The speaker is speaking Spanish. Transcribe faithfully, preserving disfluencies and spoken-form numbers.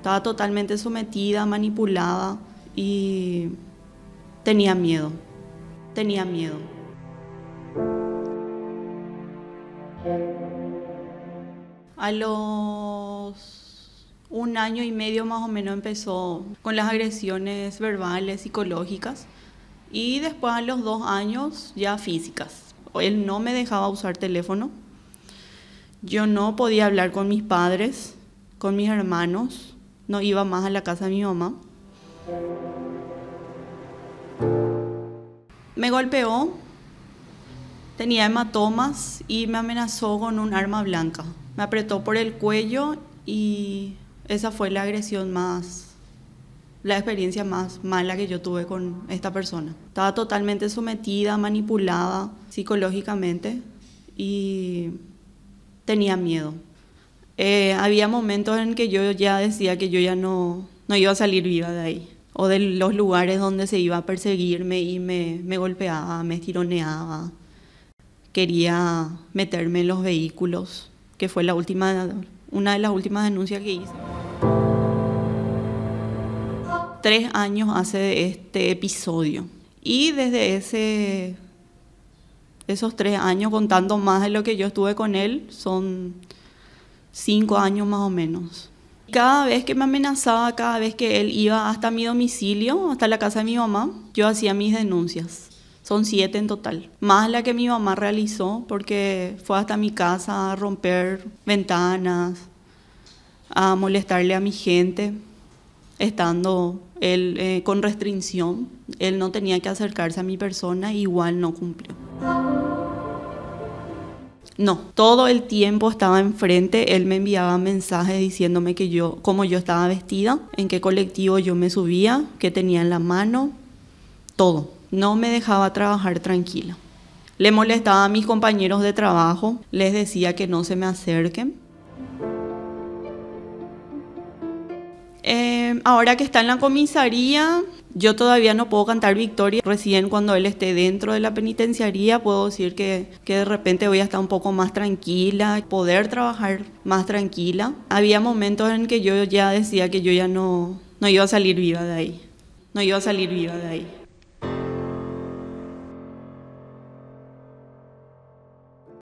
Estaba totalmente sometida, manipulada y tenía miedo, tenía miedo. A los un año y medio más o menos empezó con las agresiones verbales, psicológicas, y después a los dos años ya físicas. Él no me dejaba usar teléfono, yo no podía hablar con mis padres, con mis hermanos, no iba más a la casa de mi mamá. Me golpeó, tenía hematomas y me amenazó con un arma blanca. Me apretó por el cuello y esa fue la agresión más, la experiencia más mala que yo tuve con esta persona. Estaba totalmente sometida, manipulada psicológicamente y tenía miedo. Eh, había momentos en que yo ya decía que yo ya no, no iba a salir viva de ahí, o de los lugares donde se iba a perseguirme y me, me golpeaba, me tironeaba. Quería meterme en los vehículos, que fue la última, una de las últimas denuncias que hice. Tres años hace de este episodio y desde ese, esos tres años, contando más de lo que yo estuve con él, son cinco años más o menos. Cada vez que me amenazaba, cada vez que él iba hasta mi domicilio, hasta la casa de mi mamá, yo hacía mis denuncias. Son siete en total, más la que mi mamá realizó, porque fue hasta mi casa a romper ventanas, a molestarle a mi gente, estando él eh, con restricción. Él no tenía que acercarse a mi persona, igual no cumplió. No, todo el tiempo estaba enfrente, él me enviaba mensajes diciéndome que yo, cómo yo estaba vestida, en qué colectivo yo me subía, qué tenía en la mano, todo. No me dejaba trabajar tranquila. Le molestaba a mis compañeros de trabajo, les decía que no se me acerquen. Eh, ahora que está en la comisaría, yo todavía no puedo cantar victoria. Recién cuando él esté dentro de la penitenciaría puedo decir que, que de repente voy a estar un poco más tranquila, poder trabajar más tranquila. Había momentos en que yo ya decía que yo ya no, no iba a salir viva de ahí, no iba a salir viva de ahí.